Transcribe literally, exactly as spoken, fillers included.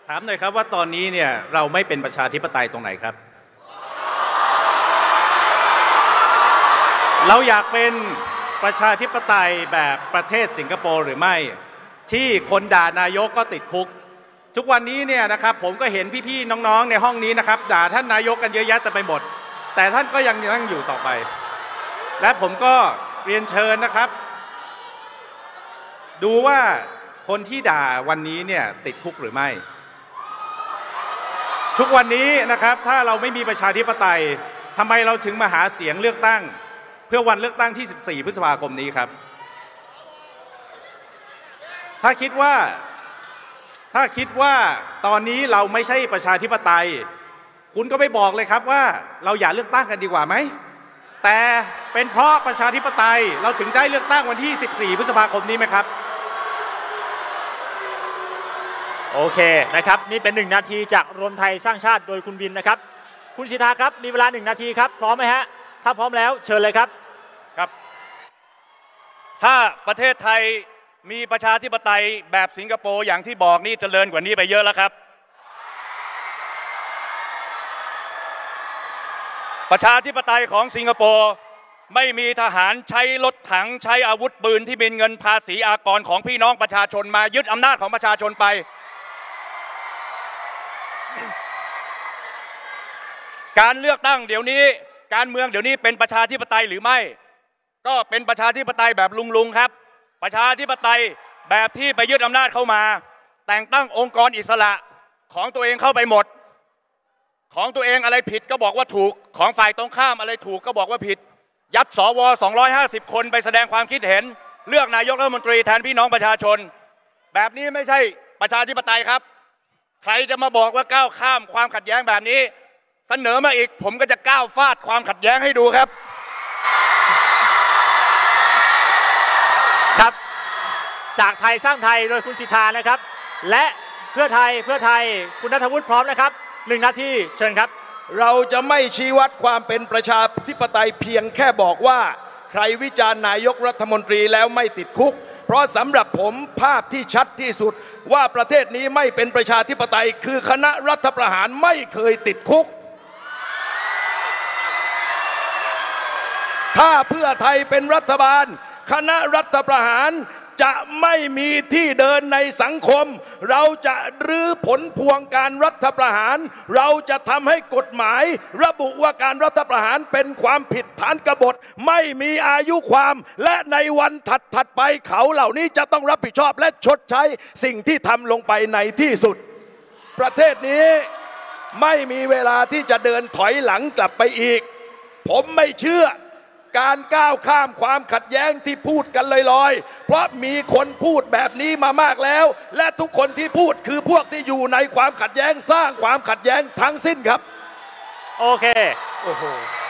ถามหน่อยครับว่าตอนนี้เนี่ยเราไม่เป็นประชาธิปไตยตรงไหนครับเราอยากเป็นประชาธิปไตยแบบประเทศสิงคโปร์หรือไม่ที่คนด่านายกก็ติดคุกทุกวันนี้เนี่ยนะครับผมก็เห็นพี่ๆน้องๆในห้องนี้นะครับด่าท่านนายกกันเยอะแยะแต่ไปหมดแต่ท่านก็ยังนั่งอยู่ต่อไปและผมก็เรียนเชิญนะครับดูว่าคนที่ด่าวันนี้เนี่ยติดคุกหรือไม่ทุกวันนี้นะครับถ้าเราไม่มีประชาธิปไตยทำไมเราถึงมาหาเสียงเลือกตั้งเพื่อวันเลือกตั้งที่สิบสี่พฤษภาคมนี้ครับถ้าคิดว่าถ้าคิดว่าตอนนี้เราไม่ใช่ประชาธิปไตยคุณก็ไปบอกเลยครับว่าเราอย่าเลือกตั้งกันดีกว่าไหมแต่เป็นเพราะประชาธิปไตยเราถึงได้เลือกตั้งวันที่สิบสี่พฤษภาคมนี้ไหมครับโอเคนะครับนี่เป็นหนึ่งนาทีจากรวมไทยสร้างชาติโดยคุณวินนะครับคุณสิทธาครับมีเวลาหนึ่งนาทีครับพร้อมไหมฮะถ้าพร้อมแล้วเชิญเลยครับครับถ้าประเทศไทยมีประชาธิปไตยแบบสิงคโปร์อย่างที่บอกนี่เจริญกว่านี้ไปเยอะแล้วครับประชาธิปไตยของสิงคโปร์ไม่มีทหารใช้รถถังใช้อาวุธปืนที่เป็นเงินภาษีอากรของพี่น้องประชาชนมายึดอำนาจของประชาชนไปการเลือกตั้งเดี๋ยวนี้การเมืองเดี๋ยวนี้เป็นประชาธิปไตยหรือไม่ก็เป็นประชาธิปไตยแบบลุงๆครับประชาธิปไตยแบบที่ไปยึดอำนาจเข้ามาแต่งตั้งองค์กรอิสระของตัวเองเข้าไปหมดของตัวเองอะไรผิดก็บอกว่าถูกของฝ่ายตรงข้ามอะไรถูกก็บอกว่าผิดยัดสวสองร้อยห้าสิบคนไปแสดงความคิดเห็นเลือกนายกรัฐมนตรีแทนพี่น้องประชาชนแบบนี้ไม่ใช่ประชาธิปไตยครับใครจะมาบอกว่าก้าวข้ามความขัดแย้งแบบนี้เสนอมาอีกผมก็จะก้าวฟาดความขัดแย้งให้ดูครับครับจากไทยสร้างไทยโดยคุณสิทธานะครับและเพื่อไทยเพื่อไทยคุณณัฐวุฒิพร้อมนะครับหนึ่งนาทีเชิญครับเราจะไม่ชี้วัดความเป็นประชาธิปไตยเพียงแค่บอกว่าใครวิจารณ์นายกรัฐมนตรีแล้วไม่ติดคุกเพราะสำหรับผมภาพที่ชัดที่สุดว่าประเทศนี้ไม่เป็นประชาธิปไตยคือคณะรัฐประหารไม่เคยติดคุกถ้าเพื่อไทยเป็นรัฐบาลคณะรัฐประหารจะไม่มีที่เดินในสังคมเราจะรื้อผลพวงการรัฐประหารเราจะทำให้กฎหมายระบุว่าการรัฐประหารเป็นความผิดฐานกบฏไม่มีอายุความและในวันถัดๆไปเขาเหล่านี้จะต้องรับผิดชอบและชดใช้สิ่งที่ทำลงไปในที่สุดประเทศนี้ไม่มีเวลาที่จะเดินถอยหลังกลับไปอีกผมไม่เชื่อการก้าวข้ามความขัดแย้งที่พูดกันลอยๆเพราะมีคนพูดแบบนี้มามากแล้วและทุกคนที่พูดคือพวกที่อยู่ในความขัดแย้งสร้างความขัดแย้งทั้งสิ้นครับโอเคโอ้โห